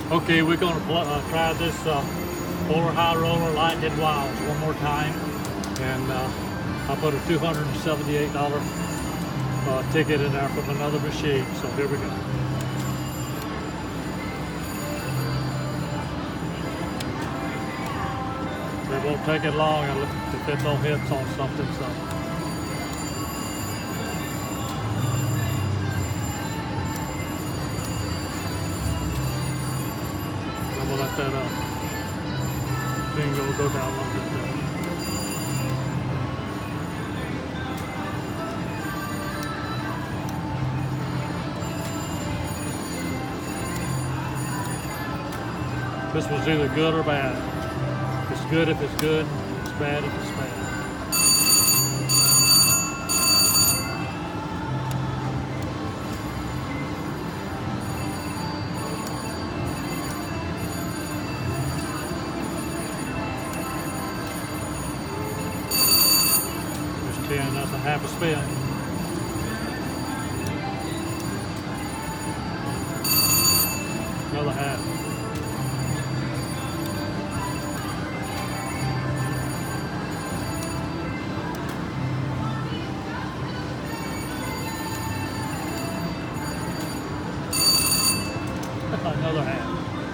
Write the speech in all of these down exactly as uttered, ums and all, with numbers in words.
Okay, we're going to uh, try this uh, Polar High Roller Lightning Wilds one more time, and uh, I put a two hundred seventy-eight dollar uh, ticket in there from another machine. So here we go. It won't take it long if it don't hit on something. So. We'll let that up. Bingo will go down a little bit there. This was either good or bad. It's good if it's good, it's bad if it's bad. ten, that's a half a spin. Another half. Another half.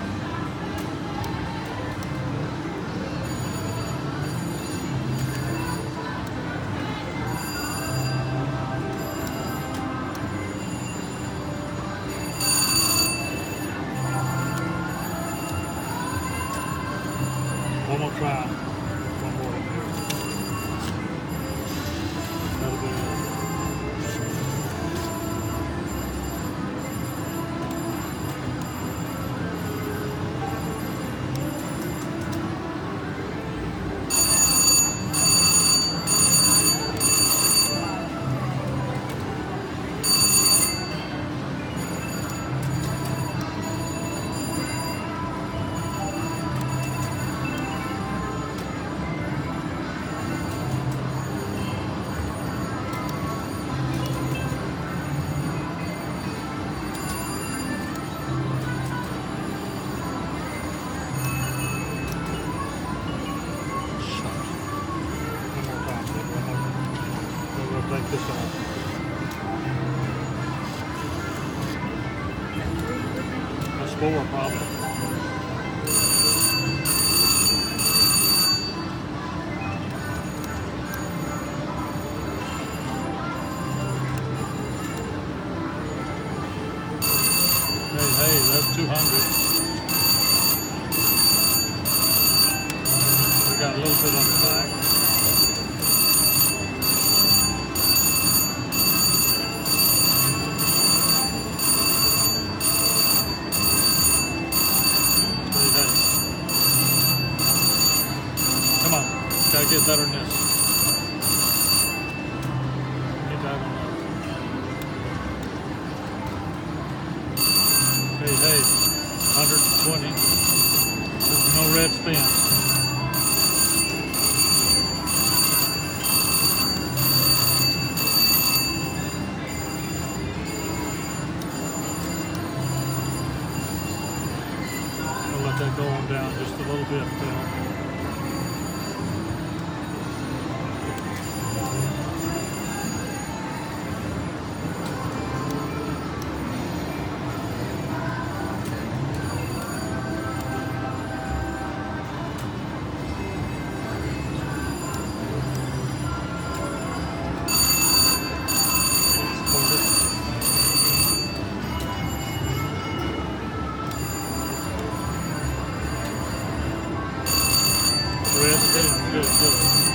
One more try. One more up here. That'll be it. Take this off. That's four probably. Hey, hey, that's two hundred. We got a little bit on the back. Come on, gotta get better than this. Get that on that. Hey, hey, one hundred twenty. There's no red spin. I'll let that go on down just a little bit. Uh, Red spin, good, good.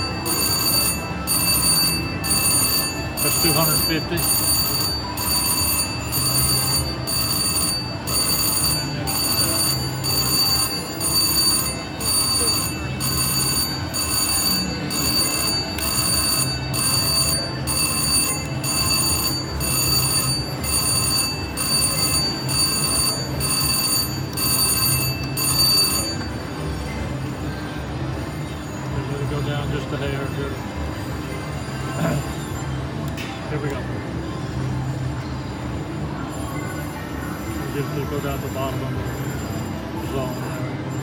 That's two hundred fifty. Go down just a hair here. Here we go. We'll just go down to the bottom of it. zone there.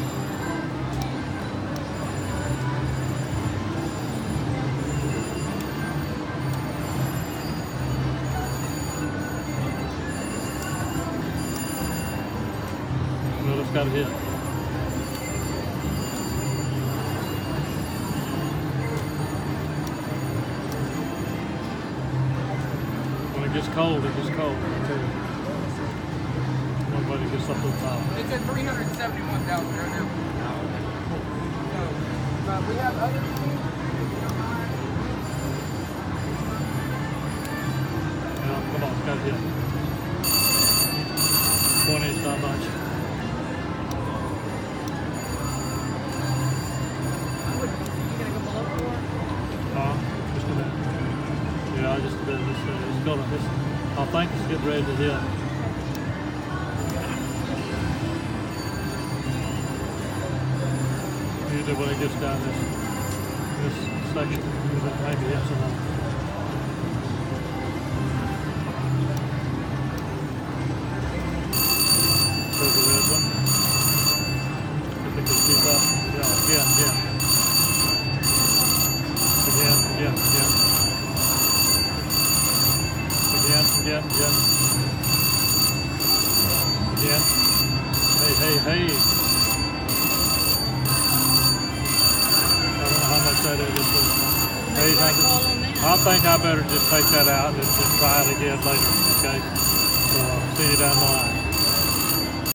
Well, it's got a hit. When it gets cold, it gets cold. Nobody gets up to the top. It's at three hundred seventy-one thousand right now. So, uh, we have other things. Yeah, come on, it's got a hit. twenty is not much. Uh, just a bit. Yeah, just a bit. It's, it's gonna, it's, I think it's getting ready to hit. Usually when it gets down this, this section, it maybe hits enough. There's a red one. If it can keep up. Yeah, again, again. Again, again, again. Again, again, again. Again. Hey, hey, hey. I don't know how much that is. Hey, I think I better just take that out and just try it again later, okay? So, uh, see you down the line.